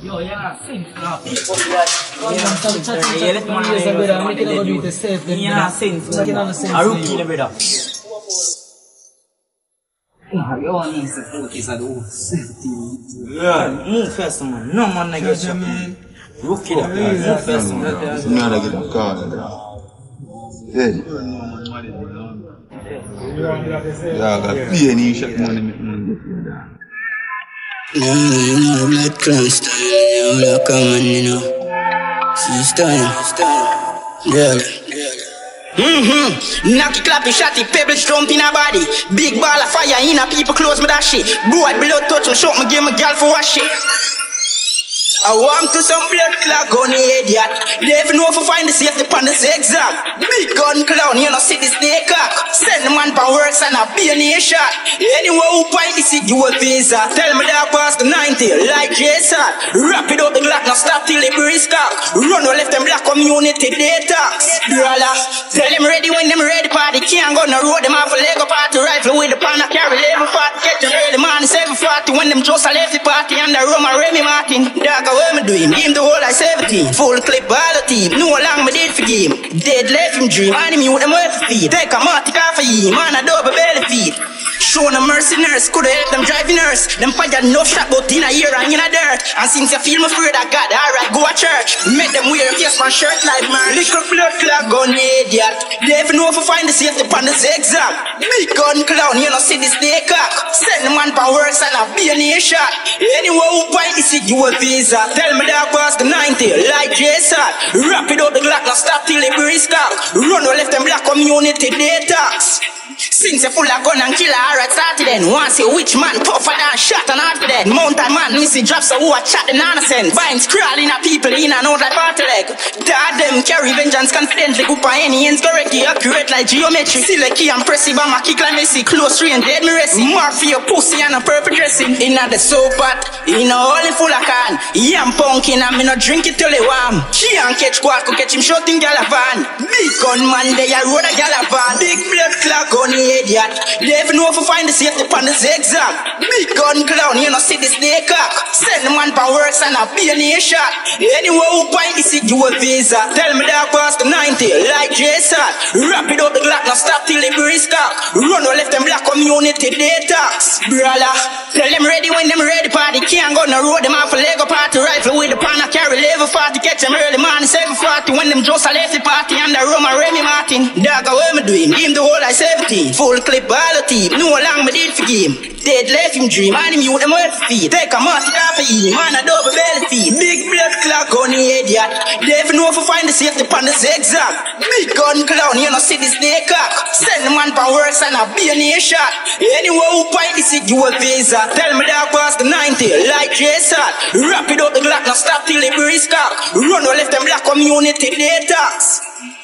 Yo, yeah, sing. No, A rookie, brother. You want to support is a do. Yeah, move first, man. No man, I get shot. Rookie, move first, man. No, I get a call. Yeah. Yeah, I got plenty shot money. No, blood clot style, you know, come on, you know. See style, girl. Knocky clappy shotty, pebbles jump in a body. Big ball of fire in a people close me that shit. Boy blood touch me, shot me, give me girl for wash it. I want to some blood clot gun idiot. They even know if I find the safety upon the zigzag. Big gun clown, you know see the snake cock. Send the man for works and a BNA shot. Anywhere who find the seat, you a visa. Tell me that past the 90, like Jason. Wrap it up the Glock, now stop till the brisk up. Run or left them black community detox. Brother, tell them ready when them ready party. Can't go on the road, them have a Lego party. Rifle with the pan, I carry level 40. Catch them early man, 740. When them just left the party and the Roma Remy Martin. What me doing? Him the whole I 17. Full clip ball team. No long me did for game. Dead left him dream. And him you them well for feed. Take a matic off for him. Man a double belly feed. Show them mercenaries. Coulda help them driving nurse. Them fire no shot but in a year and in a dirt. And since you feel me afraid of God, alright go a church. Make them wear a face man shirt like man. Little blood clot gun idiot. They even know if I find the safety upon the zigzag. Big gun clown, you know see the snake cock. Send the man for works and a BNA shot. Anywhere who find the seat, you a visa. Tell me that past the 90, like Jason. Wrap it up the Glock, now stop till the brisk up. Run or left them black community detox. Since you full of gun and killer, alright started then. Once you witch man, tougher than shot and after that. Mountain man, missing drops so who a chat the nonsense. Vines crawling at people in and out like party leg. Dad them carry vengeance confidently. Go by any ends correctly, accurate like geometry. See like key and pressy, but my kick like Messi. Close range, dead me racing. Mark for your pussy and a purple dressing. In the soap pot, in a hole full of can. Yam pumpkin and me no drink it till it warm. She and catch quack, catch him shooting galavan. Big gun man, they a road a galavan. Big blood clot gun idiot. They even know if I find the safety upon the zigzag. Big gun clown, you know see the snake cock. Send the man for works and a BNA shot. Anywhere who find the seat, you a visa. Tell me that past the 90, like Jason. Wrap it up the Glock, now stop till the brisk up. Run or left them black community detox. Brother, tell them ready when them ready party. Can't go on the road, them have a Lego party. Rifle with the pan, I carry level 40. Catch them early man, 740. When them just left the party and the Roma Remy Martin. Dog, what me doing? Him the whole I 17. Full clip ball team. No long me did for game. Dead left him dream. And him you them well for feed. Take a matic off for him. Man a double belly feed. Big blood clot gun idiot. They even know if I find the safety upon the zigzag. Big gun clown, you know see the snake cock. Send the man for works and a BNA shot. Anywhere who find the seat, you a visa. Tell me that past the 90, like Jason. Wrap it up the Glock, now stop till the brisk up. Run or left them black community detox.